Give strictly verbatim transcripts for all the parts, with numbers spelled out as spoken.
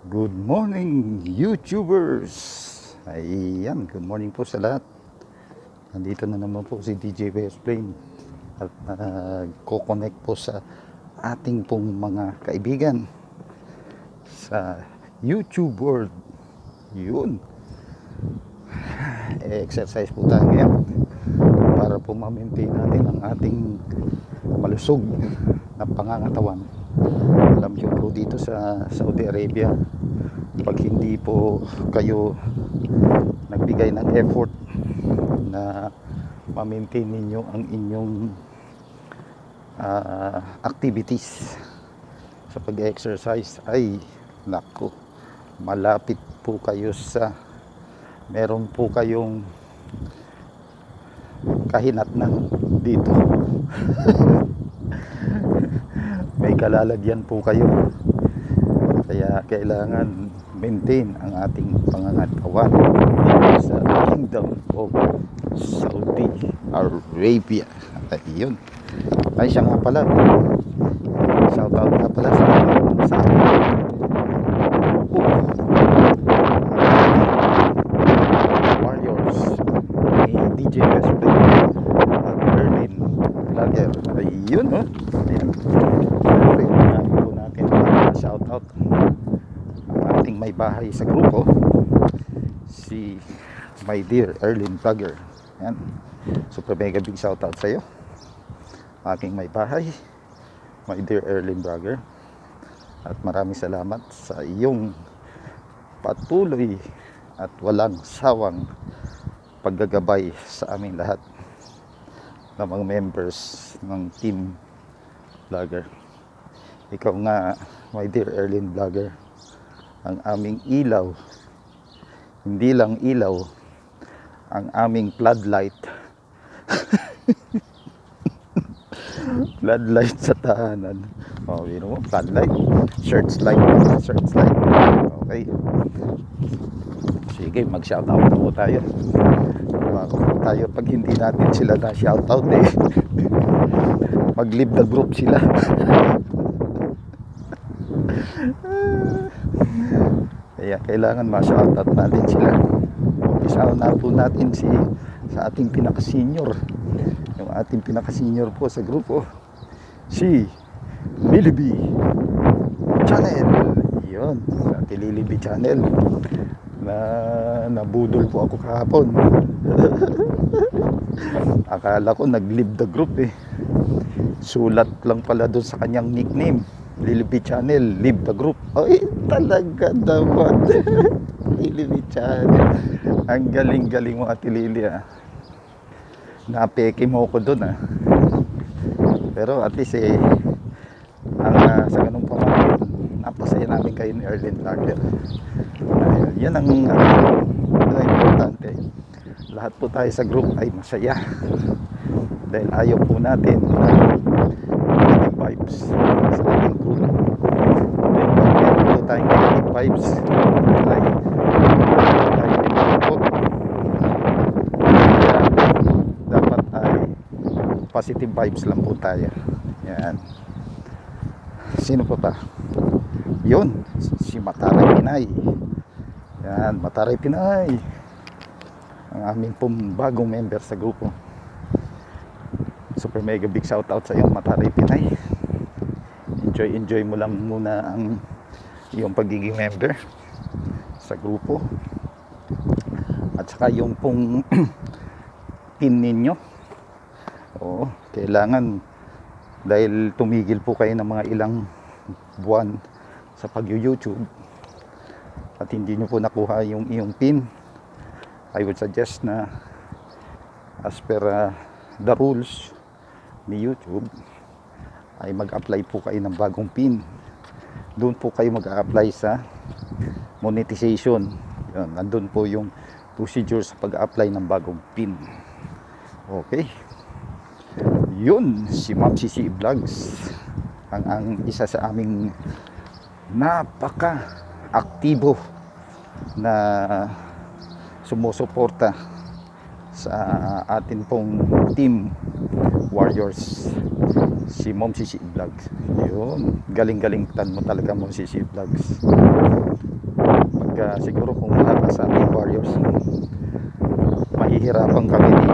Good morning, YouTubers! Ayan, good morning po sa lahat. Nandito na naman po si D J Westplains at nag-connect uh, po sa ating pong mga kaibigan sa YouTube world. Yun. E-exercise po tayo ngayon para po ma-maintain natin ang ating malusog na pangangatawan. Alam nyo po dito sa Saudi Arabia, pag hindi po kayo nagbigay ng effort na ma-maintain ninyo ang inyong uh, activities sa pag-exercise, ay nako, malapit po kayo sa meron po kayong kahinatnan dito. May kalalagyan po kayo, kaya kailangan maintain ang ating pangangatawan dito sa Kingdom of Saudi Arabia. Ayun, ay siya nga pala, shout out nga pala sa sa uh, warriors ni D J Westplains at Berlin Vlogger. Ayun, oh, ayan, po natin shout out ang ating may bahay sa grupo, si my dear Erlin Vlogger. Yan, super mega big shout out sa iyo, aking may bahay, my dear Erlin Vlogger, at maraming salamat sa iyong patuloy at walang sawang paggagabay sa aming lahat ng mga members ng team Vlogger. Ikaw nga, my dear Erlin Vlogger, ang aming ilaw, hindi lang ilaw, ang aming floodlight. Floodlight sa tahanan. Oh, you know, floodlight, searchlight, searchlight. Okay. Sige, mag-shoutout po tayo. Baka po tayo pag hindi natin sila na shoutout eh. Mag-leave the group sila. Kaya kailangan ma-shoutout natin sila. Isa na po natin si sa ating pinaka-senior. Yung ating pinaka-senior po sa grupo, si Lilibi Channel. Yun, sa ating Lilibi Channel na nabudol po ako kahapon. Akala ko nag-leave the group eh. Sulat lang pala doon sa kanyang nickname, Lilibi Channel, leave the group. Ay, talaga naman. Lilibi Channel. Ang galing-galing mo, Ate Lili, ah. Napeke mo ko doon, ah. Pero at least eh, ang, uh, sa ganung pamahin, napasaya namin kayo ni Erlin Vlogger. Uh, yan ang uh, importante. Lahat po tayo sa group ay masaya. Dahil ayaw po natin uh, negative vibes sa ating group. Dahil pag meron po tayong negative vibes, ay tayo ipapot. Kaya dapat ay positive vibes lang po tayo. Yan. Sino po ba? Yun, si Mataray Pinay. Yan, Mataray Pinay, ang aming pong bagong member sa grupo. Super mega big shout out sa iyo, Mataray Pinay. Enjoy enjoy mo lang muna ang iyong pagiging member sa grupo. At saka yung pong pin ninyo. Oo, kailangan, dahil tumigil po kayo ng mga ilang buwan sa pag-YouTube at hindi nyo po nakuha yung iyong pin, I would suggest na as per uh, the rules ni YouTube ay mag-apply po kayo ng bagong pin. Doon po kayo mag-apply sa monetization. Yun, nandun po yung procedure sa pag-apply ng bagong pin. Okay, yun, si Ma'am C C Vlogs, ang, ang isa sa aming napaka aktibo na sumusuporta sa atin pong team Warriors, si Mom Sisi Vlogs. Yun, galing-galing tan mo talaga, Mom Sisi Vlogs. Pagka siguro kung wala ka sa Team Warriors, mahihirapan kami ni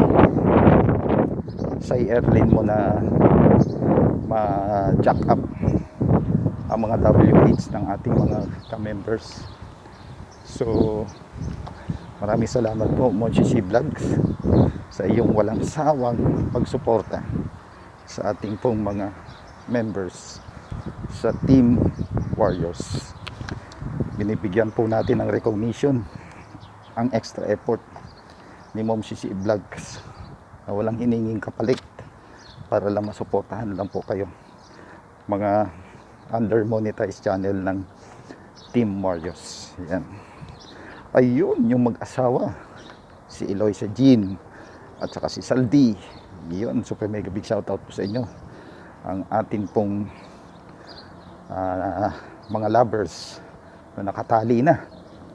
sa airline mo na ma-jack up ang mga W H ng ating mga ka-members. So maraming salamat po, Mom Sisi Vlogs, sa iyong walang sawang pagsuporta sa ating pong mga members sa Team Warriors. Binibigyan po natin ng recognition ang extra effort ni Mom Sisi Vlogs na walang hininging kapalit para lang masuportahan lang po kayo, mga under monetized channel ng Team Warriors. Yan. Ayun, yung mag-asawa, si Eloisa Jean at saka si Saldi. Yun, super mega big shoutout po sa inyo. Ang atin pong uh, mga lovers na nakatali na.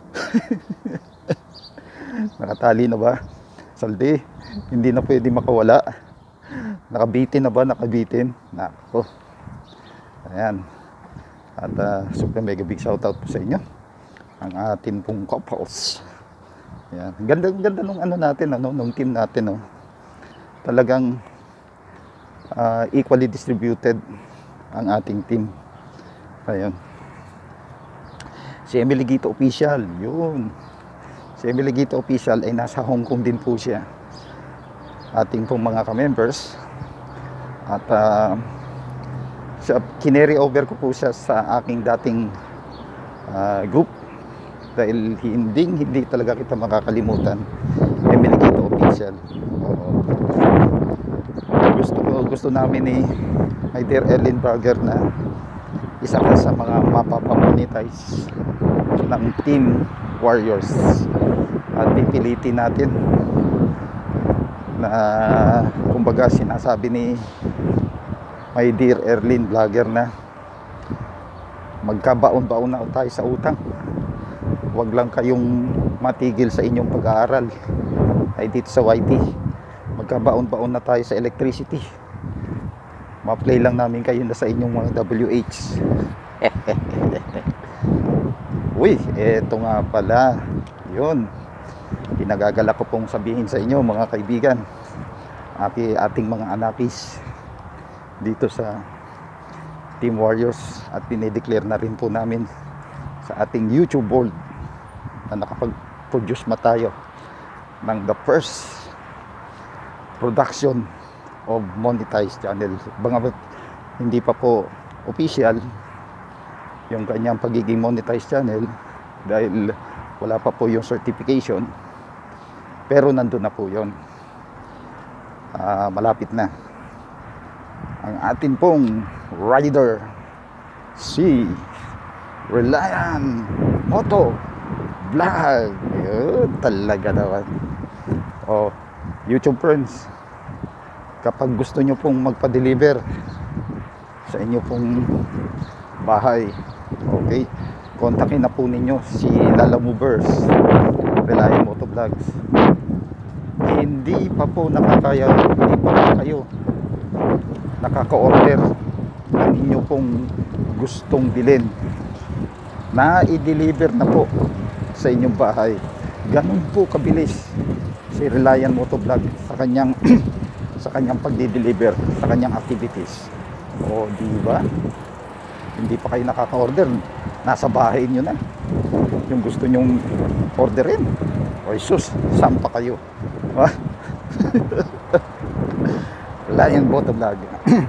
Nakatali na ba, Saldi? Hindi na pwede makawala. Nakabitin na ba? Nakabitin? Nako. Ayan. At uh, super mega big shoutout po sa inyo, ang atin pong couples. Ayan. Ganda, ganda nung ano natin, ano, nung team natin, no? Talagang uh, equally distributed ang ating team. Ayun. Si Emily Gito Official, yun. Si Emily Gito Official ay nasa Hong Kong din po siya. Ating pong mga ka-members. At uh, kinary over ko po siya sa aking dating uh, group. Dahil hindi, hindi talaga kita makakalimutan. Emily Gito Official. Oo. Gusto ko, gusto namin ni my dear Ellen Burger na isa ka sa mga mapapamonetize ng Team Warriors. At pipilitin natin na kumbaga sinasabi ni my dear Erlyn Vlogger na magkabaon-baon na tayo sa utang. Huwag lang kayong matigil sa inyong pag-aaral ay dito sa Y T. Magkabaon-baon na tayo sa electricity. Ma-play lang namin kayo na sa inyong mga W H. Uy, eto nga pala. Yun, pinagagalak ko pong sabihin sa inyo, mga kaibigan, ating, ating mga anapis dito sa Team Warriors. At pinideclare na rin po namin sa ating YouTube world na nakapag-produce ma tayo ng the first production of monetized channel. Bagamat hindi pa po official yung kanyang pagiging monetized channel dahil wala pa po yung certification, pero nandun na po yun. Uh, malapit na ang atin pong rider, si Reliant Moto Vlog. Yun, talaga naman. Oh, YouTube friends, kapag gusto nyo pong magpa-deliver sa inyo pong bahay, okay, kontakin na po ninyo si Lala Movers, Reliant Moto Vlogs. Hindi pa po nakakaya, hindi pa po kayo nakaka-order ng inyo pong gustong bilhin, na i-deliver na po sa inyong bahay. Ganun po kabilis si Reliant Moto Vlog sa kanyang sa kanyang pagdi-deliver sa kanyang activities. O di ba? Hindi pa kayo nakaka-order, nasa bahay niyo na yung gusto nyong orderin. O Jesus, saan pa kayo? Reliant Moto Vlog.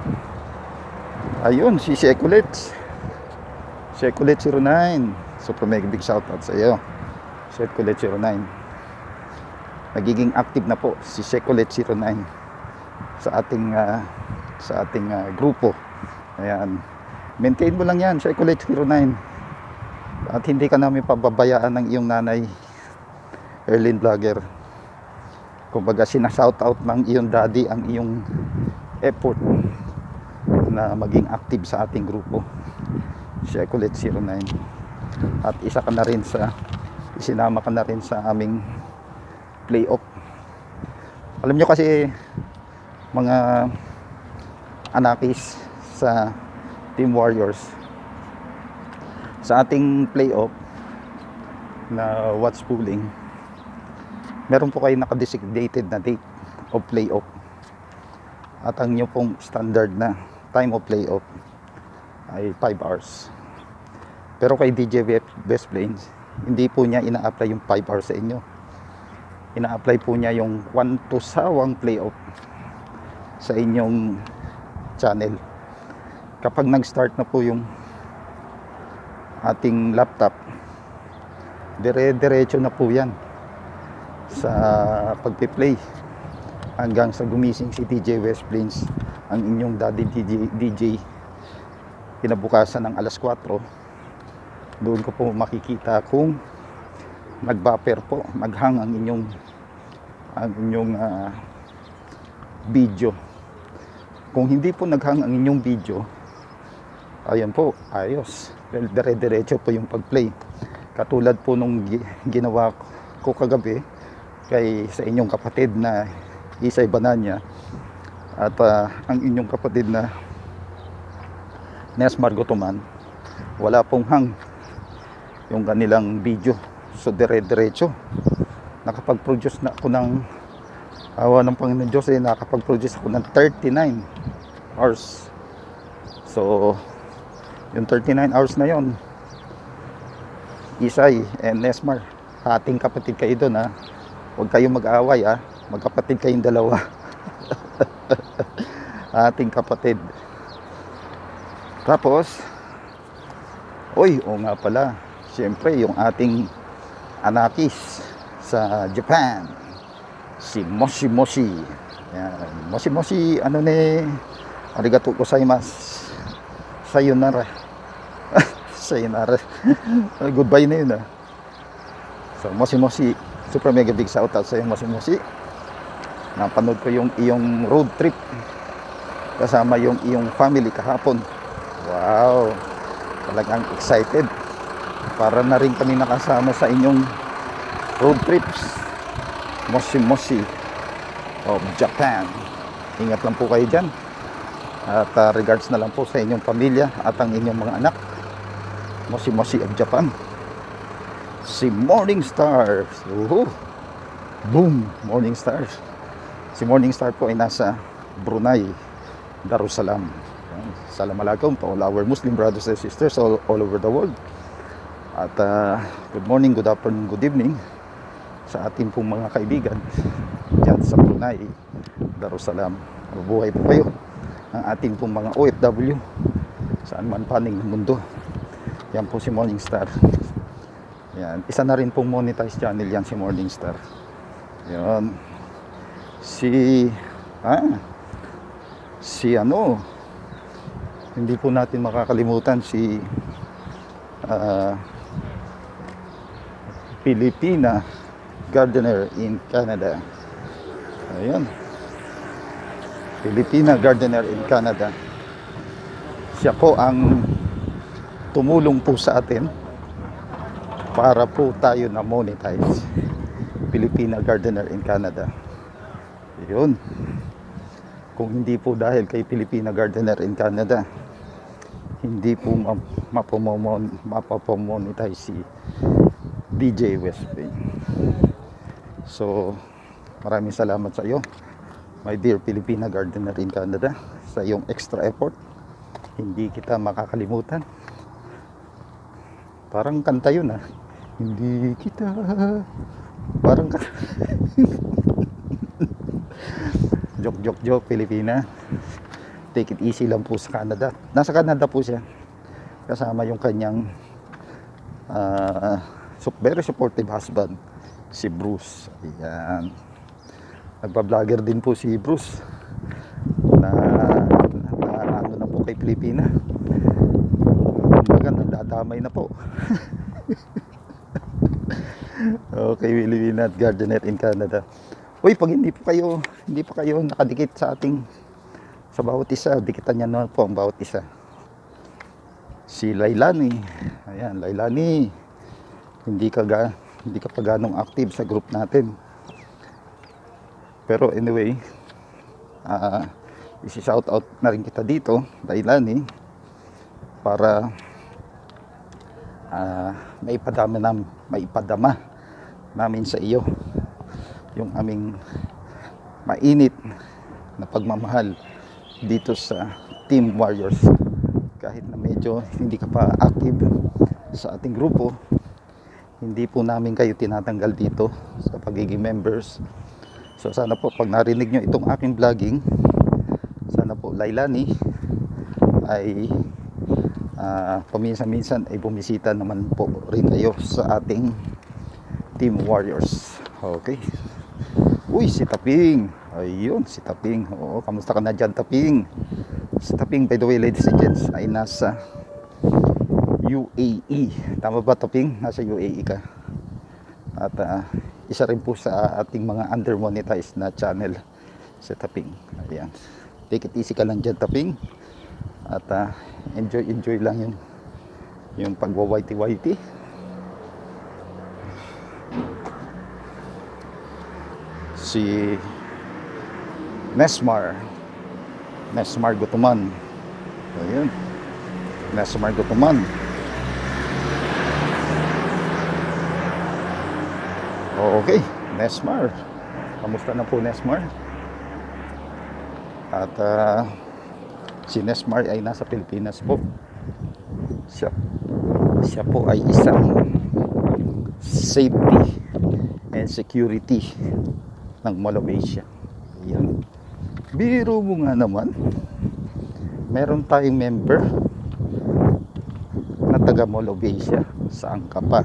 Ayun, si Sekulets Sekulets zero nine, super mega big shoutout sa iyo, Sekulets zero nine. Nagiging active na po si Sekulets zero nine sa ating uh, sa ating uh, grupo. Ayan, maintain mo lang yan, Sekulets zero nine, at hindi ka namin pababayaan ng iyong nanay Erlyn Vlogger. Kumbaga sinashoutout ng iyong daddy ang iyong effort na maging active sa ating grupo, Sekulets zero nine. At isa ka na rin sa isinama ka na rin sa aming playoff. Alam nyo kasi mga Anakis sa Team Warriors. Sa ating playoff na watch pooling, meron po kayo nakadesignated na date of playoff. At ang inyo pong standard na time of playoff ay five hours. Pero kay D J Westplains, hindi po niya ina-apply yung five hours sa inyo. Ina-apply po niya yung one to sawang playoff sa inyong channel. Kapag nag-start na po yung ating laptop, dire-diretso na po yan sa pagpi-play hanggang sa gumising si D J Westplains, ang inyong daddy D J, D J kinabukasan ng alas kwatro. Doon ko po makikita kung nag-buffer po, naghang ang inyong ang inyong uh, video. Kung hindi po naghang ang inyong video, ayan po, ayos, dire-diretso po yung pag-play. Katulad po nung ginawa ko kagabi kay sa inyong kapatid na Isay Bananya at uh, ang inyong kapatid na Nes Margotoman, wala pong hang yung kanilang video. So dire-diretso nakapag-produce na ako ng awa ng Panginoon Diyos, eh, nakapag-produce ako ng thirty-nine hours. So yung thirty-nine hours na yon, Isay and Nesmar, ating kapatid kayo doon, ha. Huwag kayong mag-away, ha. Magkapatid kayong dalawa. Ating kapatid. Tapos oy, o nga pala, siyempre yung ating anakis sa Japan, si Moshi Moshi. Yan. Moshi Moshi, ano ne, arigatou gozaimasu, sayonara. Sayonara. Goodbye na yun, ah. So Moshi Moshi, super mega big shout out sa iyo, Moshi Moshi. Napanood ko yung iyong road trip kasama yung iyong family kahapon. Wow, talagang excited. Para na rin kami nakasama sa inyong road trips. Moshi Moshi of Japan. Ingat lang po kayo dyan. At uh, regards na lang po sa inyong pamilya at ang inyong mga anak. Moshi Moshi of Japan. Si Morning Stars. Uhu. Boom, Morning Stars. Si Morning Star po ay nasa Brunei, Darussalam. Assalamualaikum to all our Muslim brothers and sisters all, all over the world. At uh, good morning, good afternoon, good evening sa ating pong mga kaibigan dyan sa Brunei, Darussalam. Mabuhay po kayo, ang ating pong mga O F W saan man panig ng mundo. Yan po si Morning Star. Yan, isa na rin pong monetized channel yan si Morning Star. Yan. Si ah, si ano, hindi po natin makakalimutan si uh, Filipina Gardener in Canada. Ayun, Filipina Gardener in Canada. Siya po ang tumulong po sa atin para po tayo na monetize. Filipina Gardener in Canada. Yun. Kung hindi po dahil kay Filipina Gardener in Canada, hindi po mapapamonetize si D J Westplains. So maraming salamat sa iyo, my dear Filipina Gardener in Canada, sa iyong extra effort. Hindi kita makakalimutan. Parang kanta yun, ah. Hindi kita parang joke joke joke Pilipina. Take it easy lang po sa Canada. Nasa Canada po siya kasama yung kanyang uh, very supportive husband, si Bruce. Ayan, nagpa-vlogger din po si Bruce na, na ano na po kay Pilipina. Kumbaga nagdadamay na po. Okay, Pilipina at Gardener in Canada. Uy, pag hindi po kayo, hindi pa kayo nakadikit sa ating, sa bawat isa, dikitan niya naman po ang bawat isa. Si Lailani, ayan, Lailani, hindi ka, ga, hindi ka pa ganong active sa group natin. Pero anyway, uh, isi-shout out na rin kita dito, Dailani, para uh, maipadama, na, maipadama namin sa iyo yung aming mainit na pagmamahal dito sa Team Warriors. Kahit na medyo hindi ka pa active sa ating grupo, hindi po namin kayo tinatanggal dito sa pagiging members. So sana po pag narinig nyo itong aking vlogging, sana po Lailani ay uh, paminsan-minsan ay bumisita naman po rin kayo sa ating Team Warriors. Okay. Uy, si Taping. Ayun, si Taping. Oo, kamusta ka na dyan, Taping? Si Taping, by the way, ladies and gents, ay nasa U A E. Tama ba, Taping? Nasa U A E ka. At uh, isa rin po sa ating mga under-monetized na channel, si Taping. Ayan. Take it easy ka lang dyan, Taping. At uh, enjoy, enjoy lang yung yung pagwa-whitey-whitey. Si Nesmar Nesmar Gutuman. Ayun, Nesmar Gutuman. Okay, Nesmar, kamusta na po, Nesmar? At uh, si Nesmar ay nasa Pilipinas po. Siya, siya po ay isang safety and security ng Mall of Asia. Ayan. Biro mo nga naman, meron tayong member na taga Mall of Asia. Saan ka pa?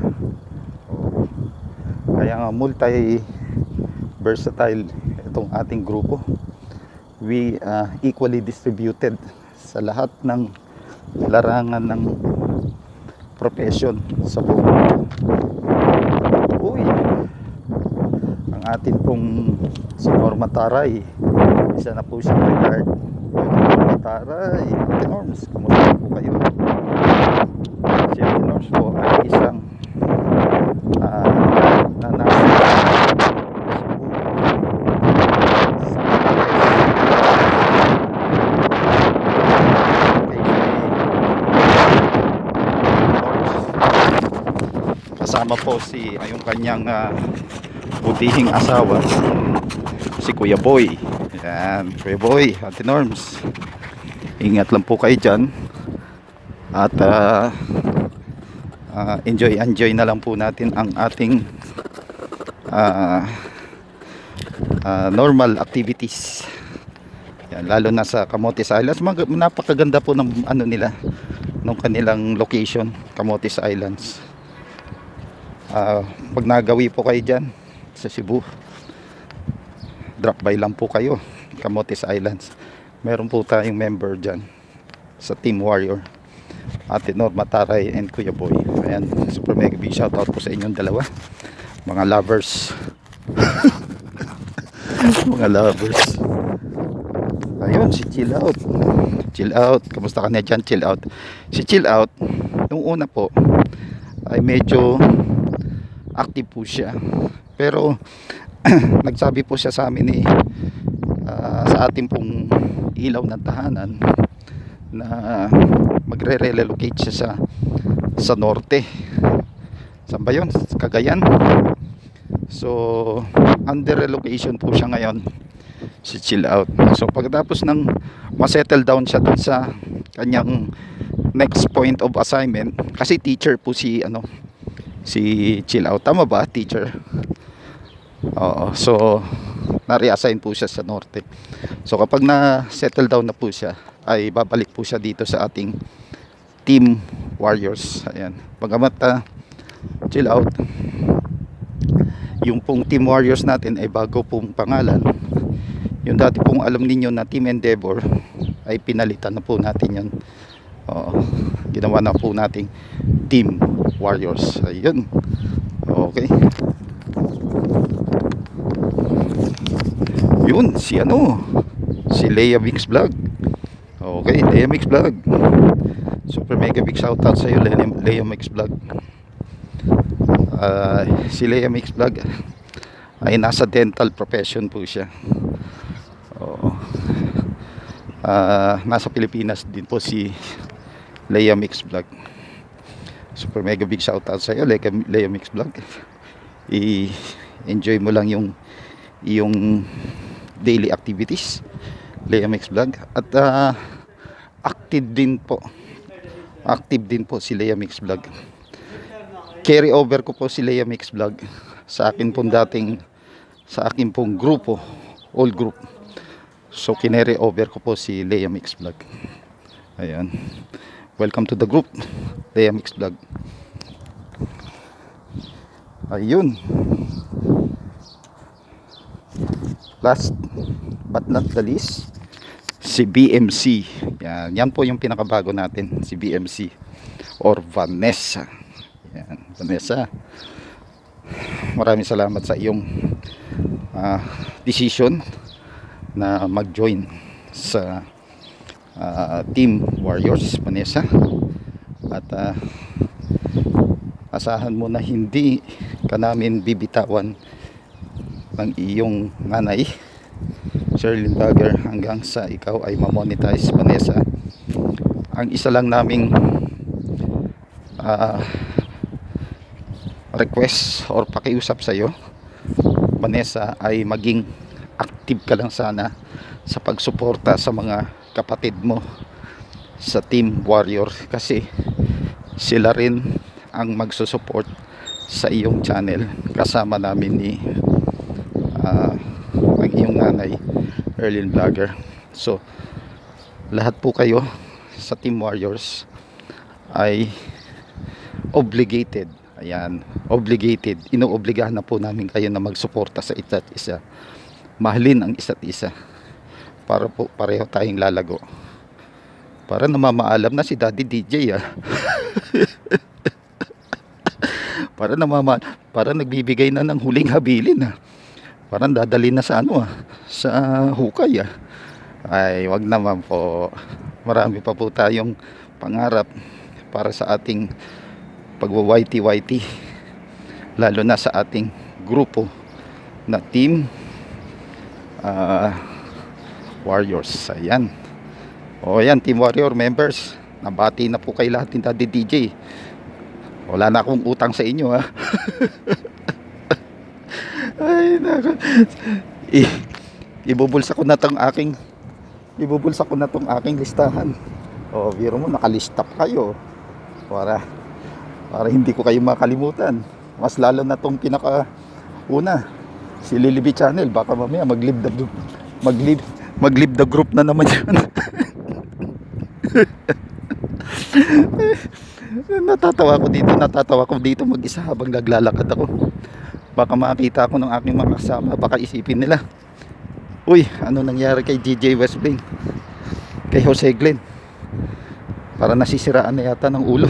Kaya nga multi versatile itong ating grupo. We uh, equally distributed sa lahat ng larangan ng profession sa buong. Uy, ang atin pong si Norma Taray, isa na po siyang retired. Norma Taray, Ate Norms, kamusta po kayo? Si Ate Norms po ay isang uh, na nasa kasama po si ay yung kanyang uh, butihing asawa, si Kuya Boy. Yan, Kuya Boy, Ate Norms, ingat lang po kayo dyan. At uh, uh, enjoy enjoy na lang po natin ang ating uh, uh, normal activities. Yan, lalo na sa Camotes Islands. Mag napakaganda po ng ano nila, ng kanilang location, Camotes Islands. Uh, pag nagawi po kayo dyan sa Cebu, drop by lang po kayo, Camotes Islands. Meron po tayong member dyan sa Team Warrior, Ate Norma Taray and Kuya Boy. Ayan, super mega big shout out po sa inyong dalawa, mga lovers. Mga lovers. Ayun, si Chill Out. Chill Out, kamusta ka na dyan, Chill Out? Si Chill Out, nung una po ay medyo active po siya, pero nagsabi po siya sa amin eh, uh, sa ating pong ilaw ng tahanan na magre-relocate siya sa sa norte. Saan ba yun? Cagayan. So under relocation po siya ngayon, si Chill Out. So pagkatapos ng ma-settle down siya dun sa kanyang next point of assignment, kasi teacher po si ano si Chill Out, tama ba, teacher? Oo, so na-reassign po siya sa norte. So kapag na-settle down na po siya, ay babalik po siya dito sa ating Team Warriors. Ayan, pagamat uh, Chill Out, yung pong Team Warriors natin ay bago pong pangalan. Yung dati pong alam ninyo na Team Endeavor ay pinalitan na po natin yan. Oo, ginawa na po nating Team Warriors. Ayun. Okay. Yun, si ano, si Leia Mix Vlog. Okay, Leia Mix Vlog, super mega big shout out sa iyo, Leia Mix Vlog. uh, Si Leia Mix Vlog ay nasa dental profession po siya. Oo. uh, nasa Pilipinas din po si Leia Mix Vlog. Super mega big shout out sa iyo, Leia, Leia Mix Vlog. I-enjoy mo lang yung yung daily activities, Leia Mix Vlog. At uh, active din po active din po si Leia Mix Vlog. Carry over ko po si Leia Mix Vlog sa akin pong dating sa akin pong grupo, all group. So kinere over ko po si Leia Mix Vlog. Ayan, welcome to the group, Leia Mix Vlog. Ayun, last but not the least, si B M C. Yan, yan po yung pinakabago natin, si B M C or Vanessa. Yan, Vanessa, maraming salamat sa iyong uh, decision na mag-join sa uh, Team Warriors, Vanessa. At uh, asahan mo na hindi ka namin bibitawan ng iyong nanay, Sherlyn Bagger, hanggang sa ikaw ay mamonetize, Vanessa. Ang isa lang naming uh, request or pakiusap sa iyo, Vanessa, ay maging active ka lang sana sa pagsuporta sa mga kapatid mo sa Team Warrior, kasi sila rin ang magsusupport sa iyong channel kasama namin ni uh, ang iyong nanay, Sherlyn Vlogger. So lahat po kayo sa Team Warriors ay obligated, ayan, obligated, inoobligahan na po namin kayo na magsuporta sa isa't isa, mahalin ang isa't isa, para po pareho tayong lalago. Para namamaalam na si Daddy D J, ah. para namama para nagbibigay na ng huling habilin, ah. Parang dadalhin na sa ano, ah, sa hukay, ah. Ay, wag naman po. Marami pa po tayong pangarap para sa ating pagwa-Y T Y T, lalo na sa ating grupo na Team uh, Warriors. Ayan. O yan, Team Warrior members, nabati na po kay lahat ni Daddy D J. Wala na akong utang sa inyo, ha. Ay, nako. I, ibubulsa ko na tong aking ibubulsa ko na tong aking listahan. O, biro mo, nakalista pa kayo para para hindi ko kayo makalimutan. Mas lalo na tong pinaka una, si Lilibi Channel. Baka mamaya mag-leave the mag-leave mag-leave the group na naman yan. natatawa ko dito natatawa ko dito mag-isa habang naglalakad ako. Baka makita ako ng aking mga kasama, baka isipin nila, uy, ano nangyari kay D J Westplains, kay Jose Glenn, para nasisiraan na yata ng ulo.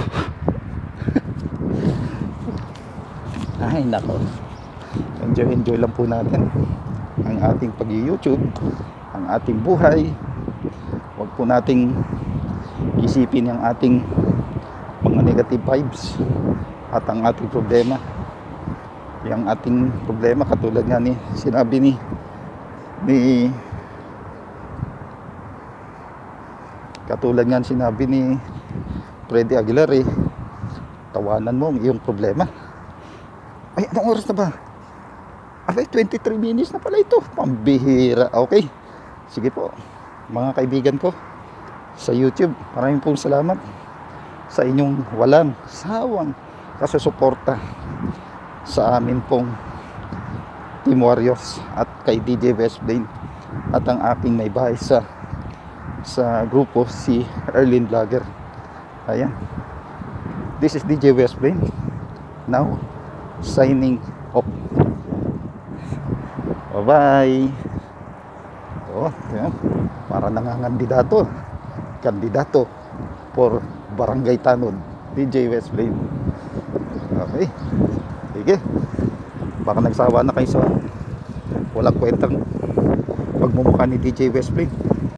Ay nako, enjoy enjoy lang po natin ang ating pag-YouTube, ang ating buhay. Huwag po nating isipin yung ating mga negative vibes at ang ating problema. Yung ating problema, katulad nga ni sinabi ni ni katulad nga sinabi ni Freddy Aguilar, eh, tawanan mo ang iyong problema. Ay, anong oras na ba? Ay, twenty-three minutes na pala ito. Pambihira. Okay, sige po mga kaibigan ko sa YouTube, maraming pong salamat sa inyong walang sawang kasusuporta sa amin pong Team Warriors at kay D J Westplains at ang aking may bahay sa sa grupo, si Sherlyn Vlogger. Ayan, this is D J Westplains now signing off. Bye bye. Oh, ayan, para nangangandidato kandidato for Barangay Tanod, D J Westplains. Okay, sige, baka nagsawa na kayo sa walang kwentang pagmumukha ni D J Westplains.